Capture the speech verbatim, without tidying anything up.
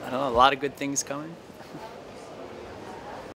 I don't know, a lot of good things coming.